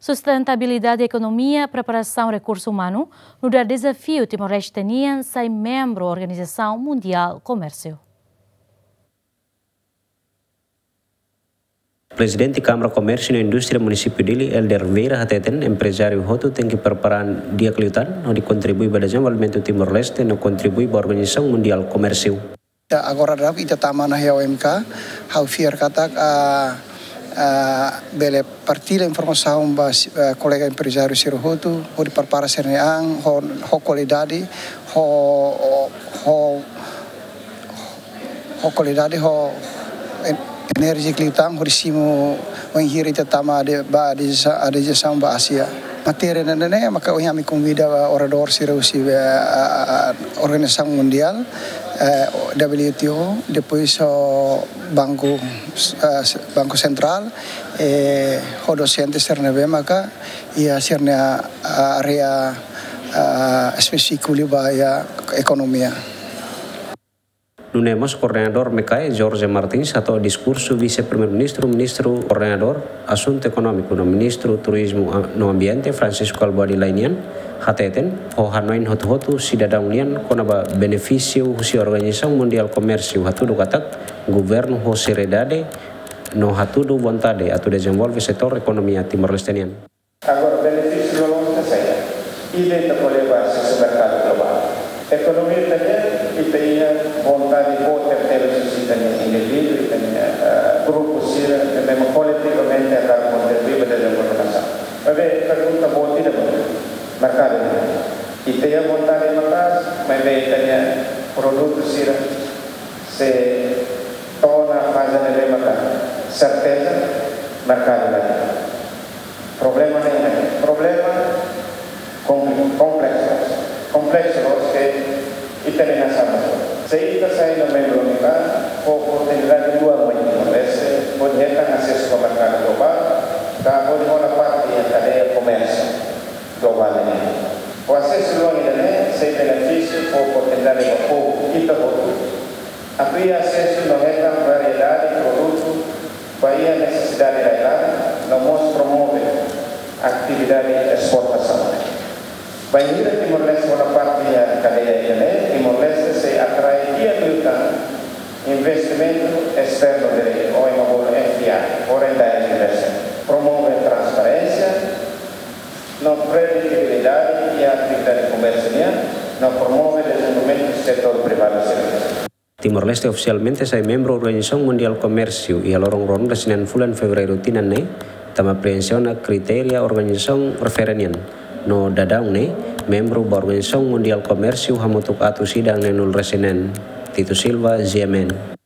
sustentabilidade da economia, preparação recurso humano, no dar desafio Timor-Leste teniam sai membro da Organização Mundial Comércio. Presidente Câmara Comércio e Indústria Município Dili, Elder Vera Hateten, empresário Hotu, tem que preparar dia kelutan, onde contribui pada desenvolvimento Timor-Leste, no contribui para a Organização Mundial Comércio. Agora kita taman na OMK, how fear katak bele partilha informação bas colega empresário Siro Hotu, ho di prepara serneang, ho qualidade, ho qualidade, ho energi kliutang ho disimo menghiri tetama de ba de samba Asia. Materi nene maka kami convida orador Sirausi Organização Mundial, WTO, depois Banco Central, o docente sernebe maka ia serna area específico libaya ekonomia. Nunemos coordenador MECAE Jorge Martins atau diskurso vice-primeiro-ministro, ministro coordenador assunto econômico, no ministro turismo no ambiente Francisco Albuadi Lainian, hateten ho hanoin hotu cidadão unian konaba benefício husi Organização Mundial Comércio hatudo katak governo ho seriedade no hatudo vontade atau desenvolve setor ekonomia Timor-Lestenian. Agora benefício do longo saya ide ta levar se mercado global. Ekonomi tanya kita vontade de ter suscitanya indivíduo tanya grupo sira memang coletivamente akan contribuir pada demokrasi. Tapi pergunta bom tidak mercado. Kita vontade matas, mas tanya produto sira se torna fase de mata certeza mercado lagi. Problema ni problema complexo que kita dengan sama. Saya no membro nika oportunidade dua Timor-Leste poder ter acesso ao mercado global, da outra parte da cadeia comércio global ini. O acesso luar ini saya benefício oportunidade para povo kita outro. Abrir acesso no reta variedade de produto, para necessidade da não promove atividade de exportação. Banyak Timor-Leste pada parte yang kadang ini Timor-Leste saya atrai dia kelutan investimento externo dari OMO FDI, Foreign Direct Investment, promover transparansia, no predictibilidade e atividade comercial, no promover desenvolvimento setor privado. Timor-Leste oficialmente sai membro Organização Mundial Comércio e a lorong-lorong dasinan bulan Februari tinanne tama prevensiona kriteria organização referenian. No dadang ne membro da Organização Mundial Comércio hamutuk atu sidang nenul resinen Tito Silva, GMN.